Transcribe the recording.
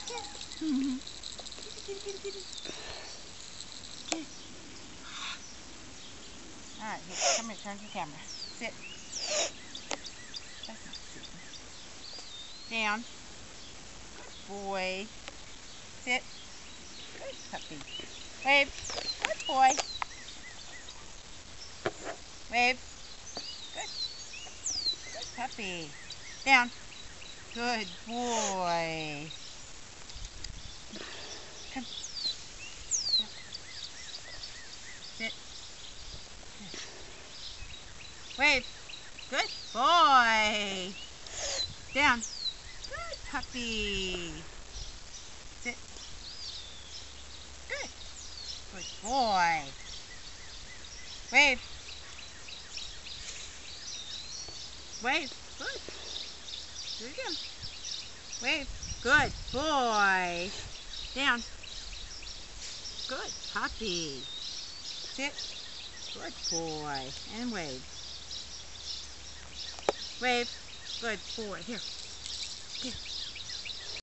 Good. Good. All right, here, come here, turn to the camera. Sit. That's not sitting. Down. Good boy. Sit. Good puppy. Wave. Good boy. Wave. Good. Good puppy. Down. Good boy. Come. Sit. Good. Wave. Good boy. Down. Good puppy. Sit. Good. Good boy. Wave. Wave. Good. Do it again. Wave. Good boy. Down. Good puppy. Sit. Good boy. And wave. Wave. Good boy. Here.